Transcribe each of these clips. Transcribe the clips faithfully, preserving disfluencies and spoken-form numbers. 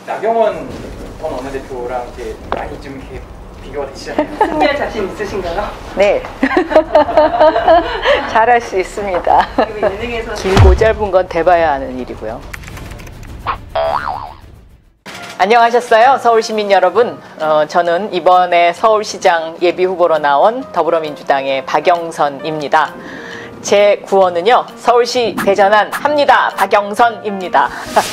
나경원 전 원내대표랑 이렇게 많이 좀 이렇게 비교가 되시잖아요. 승리할 자신 있으신가요? 네. 잘할 수 있습니다. 예능에서 길고 짧은 건 대봐야 하는 일이고요. 안녕하셨어요, 서울시민 여러분. 어, 저는 이번에 서울시장 예비후보로 나온 더불어민주당의 박영선입니다. 제 구호는요, 서울시 대전환 합니다, 박영선입니다.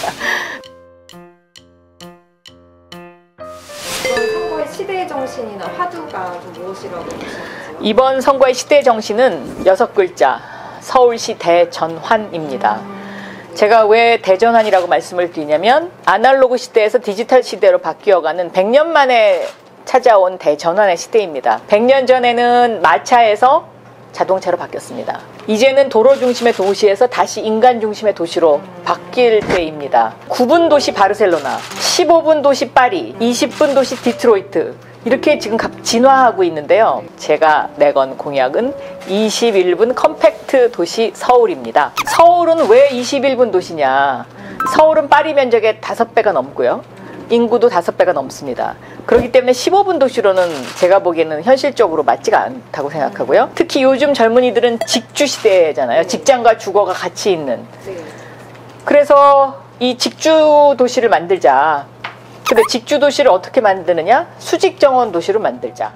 이번 선거의 시대의 정신이나 화두가 좀 무엇이라고 보시는지요? 이번 선거의 시대의 정신은 여섯 글자, 서울시 대전환입니다. 음. 제가 왜 대전환이라고 말씀을 드리냐면 아날로그 시대에서 디지털 시대로 바뀌어가는 백 년 만에 찾아온 대전환의 시대입니다. 백 년 전에는 마차에서 자동차로 바뀌었습니다. 이제는 도로 중심의 도시에서 다시 인간 중심의 도시로 바뀔 때입니다. 구 분 도시 바르셀로나, 십오 분 도시 파리, 이십 분 도시 디트로이트, 이렇게 지금 진화하고 있는데요. 제가 내건 공약은 이십일 분 컴팩트 도시 서울입니다. 서울은 왜 이십일 분 도시냐? 서울은 파리 면적의 다섯 배가 넘고요. 인구도 다섯 배가 넘습니다. 그렇기 때문에 십오 분 도시로는 제가 보기에는 현실적으로 맞지가 않다고 생각하고요. 특히 요즘 젊은이들은 직주 시대잖아요. 직장과 주거가 같이 있는. 그래서 이 직주 도시를 만들자. 근데 직주 도시를 어떻게 만드느냐? 수직 정원 도시로 만들자.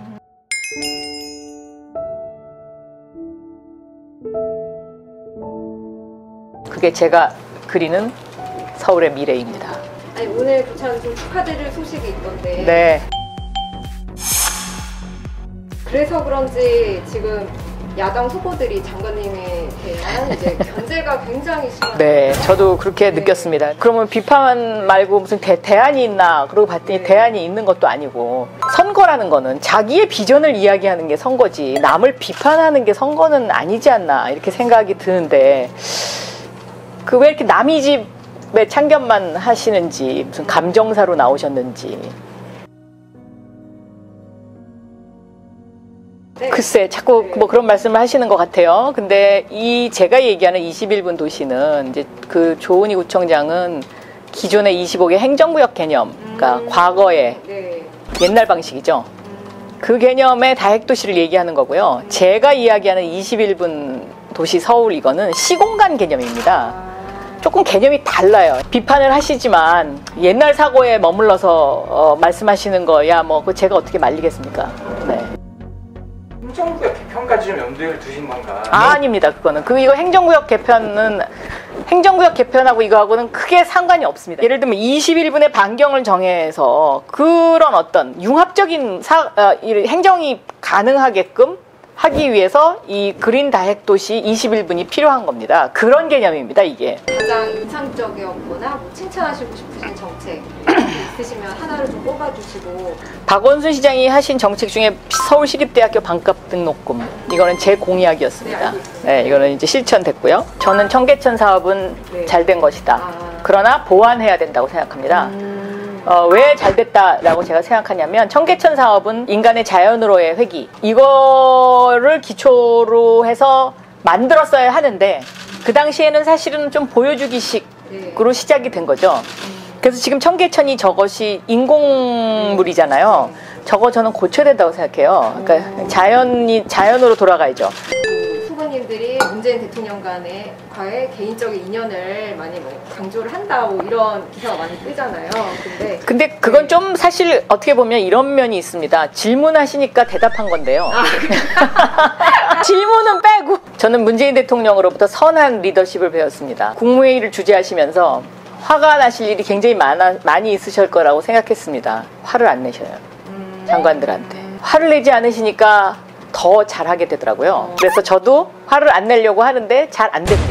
그게 제가 그리는 서울의 미래입니다. 아니, 오늘 참 좀 축하드릴 소식이 있던데. 네. 그래서 그런지 지금 야당 후보들이 장관님에 대한 이제 견제가 굉장히 심하죠. 네, 저도 그렇게 네. 느꼈습니다. 그러면 비판 말고 무슨 대, 대안이 있나? 그러고 봤더니 네. 대안이 있는 것도 아니고, 선거라는 거는 자기의 비전을 이야기하는 게 선거지 남을 비판하는 게 선거는 아니지 않나, 이렇게 생각이 드는데, 그 왜 이렇게 남의 집에 참견만 하시는지, 무슨 감정사로 나오셨는지. 네. 글쎄, 자꾸 뭐 그런 말씀을 하시는 것 같아요. 근데 이 제가 얘기하는 이십일 분 도시는 이제 그 조은희 구청장은 기존의 이십오 개 행정구역 개념, 그러니까 음. 과거의 네. 옛날 방식이죠. 음. 그 개념의 다핵도시를 얘기하는 거고요. 제가 이야기하는 이십일 분 도시 서울, 이거는 시공간 개념입니다. 아. 조금 개념이 달라요. 비판을 하시지만 옛날 사고에 머물러서 어, 말씀하시는 거야 뭐 그 제가 어떻게 말리겠습니까? 네. 행정구역 개편까지 좀 염두에 두신 건가? 아, 아닙니다. 그거는 그 이거 행정구역 개편은 행정구역 개편하고 이거하고는 크게 상관이 없습니다. 예를 들면 이십일 분의 반경을 정해서 그런 어떤 융합적인 사, 어, 행정이 가능하게끔 하기 위해서 이 그린 다핵도시 이십일 분이 필요한 겁니다. 그런 개념입니다, 이게. 가장 인상적이었거나 뭐 칭찬하시고 싶으신 정책 있으시면 하나를 좀 꼽아주시고. 박원순 시장이 하신 정책 중에 서울시립대학교 반값 등록금, 이거는 제 공약이었습니다. 네, 네, 이거는 이제 실천됐고요. 저는 청계천 사업은 네. 잘 된 것이다. 아. 그러나 보완해야 된다고 생각합니다. 음. 어, 왜 잘 됐다라고 제가 생각하냐면, 청계천 사업은 인간의 자연으로의 회귀, 이거를 기초로 해서 만들었어야 하는데, 그 당시에는 사실은 좀 보여주기식으로 시작이 된 거죠. 그래서 지금 청계천이 저것이 인공물이잖아요. 저거 저는 고쳐야 된다고 생각해요. 그러니까 자연이, 자연으로 돌아가야죠. 후보님들이 문재인 대통령과의 개인적인 인연을 많이 뭐 강조를 한다, 뭐 이런 기사가 많이 뜨잖아요. 근데 근데 그건 좀 사실 어떻게 보면 이런 면이 있습니다. 질문하시니까 대답한 건데요. 아. 질문은 빼고. 저는 문재인 대통령으로부터 선한 리더십을 배웠습니다. 국무회의를 주재하시면서 화가 나실 일이 굉장히 많아, 많이 있으실 거라고 생각했습니다. 화를 안 내셔요. 음. 장관들한테. 화를 내지 않으시니까 더 잘하게 되더라고요. 그래서 저도 화를 안 내려고 하는데 잘 안 됩니다.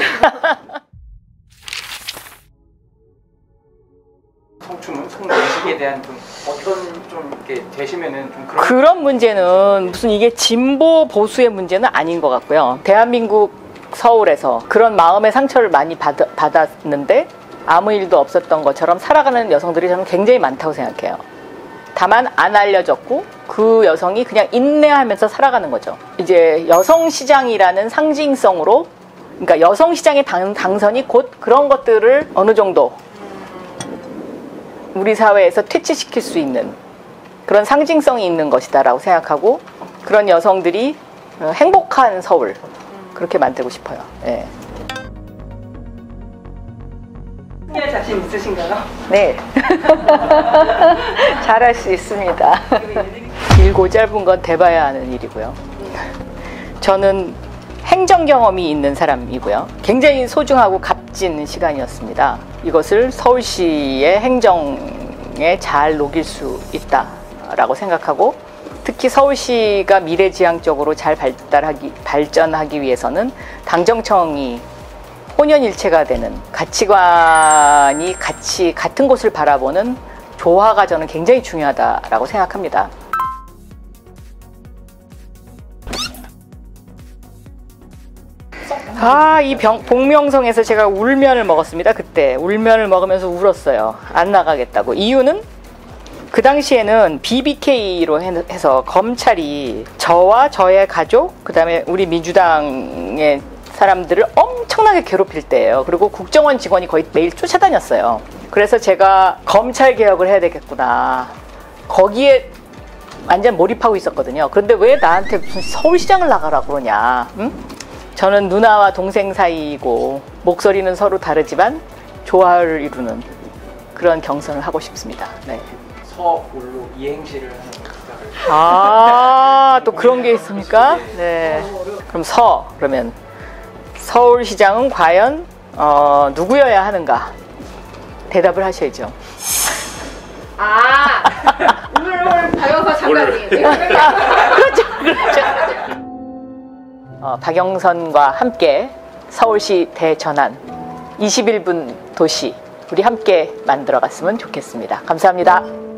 성추문, 성인식에 대한 좀 어떤 좀 이렇게 되시면은 좀 그런 그런 문제는 무슨 이게 진보 보수의 문제는 아닌 것 같고요. 대한민국 서울에서 그런 마음의 상처를 많이 받, 받았는데 아무 일도 없었던 것처럼 살아가는 여성들이 저는 굉장히 많다고 생각해요. 다만 안 알려졌고 그 여성이 그냥 인내하면서 살아가는 거죠. 이제 여성시장이라는 상징성으로, 그러니까 여성시장의 당, 당선이 곧 그런 것들을 어느 정도 우리 사회에서 퇴치시킬 수 있는 그런 상징성이 있는 것이다라고 생각하고 그런 여성들이 행복한 서울 그렇게 만들고 싶어요. 네. 승리할 자신 있으신가요? 네. 잘할 수 있습니다. 길고 짧은 건 대봐야 하는 일이고요. 저는 행정 경험이 있는 사람이고요. 굉장히 소중하고 값진 시간이었습니다. 이것을 서울시의 행정에 잘 녹일 수 있다라고 생각하고 특히 서울시가 미래지향적으로 잘 발달하기, 발전하기 위해서는 당정청이 혼연일체가 되는 가치관이 같이 같은 곳을 바라보는 조화가 저는 굉장히 중요하다라고 생각합니다. 아, 이 병, 복명성에서 제가 울면을 먹었습니다. 그때 울면을 먹으면서 울었어요. 안 나가겠다고. 이유는 그 당시에는 비비케이로 해서 검찰이 저와 저의 가족, 그 다음에 우리 민주당의 사람들을 엄청나게 괴롭힐 때예요. 그리고 국정원 직원이 거의 매일 쫓아다녔어요. 그래서 제가 검찰 개혁을 해야 되겠구나. 거기에 완전 몰입하고 있었거든요. 그런데 왜 나한테 무슨 서울시장을 나가라 그러냐. 응? 저는 누나와 동생 사이이고 목소리는 서로 다르지만 조화를 이루는 그런 경선을 하고 싶습니다. 네. 서울로 이행시를 하는 것을 아, 또 그런 게 있습니까? 네. 그럼 서 그러면 서울시장은 과연 어, 누구여야 하는가? 대답을 하셔야죠. 아, 오늘 박영선 장관님. 그렇죠, 그렇죠. 어, 박영선과 함께 서울시 대전환 이십일 분 도시 우리 함께 만들어 갔으면 좋겠습니다. 감사합니다.